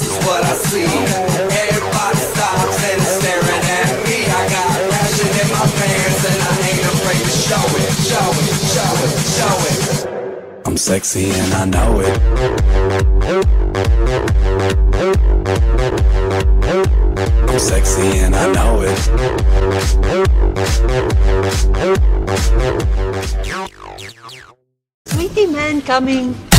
this is what I see. Everybody stops and is staring at me. I got passion in my pants and I ain't afraid to show it, show it, show it, show it. I'm sexy and I know it. I'm sexy and I know it. Sweetie man coming.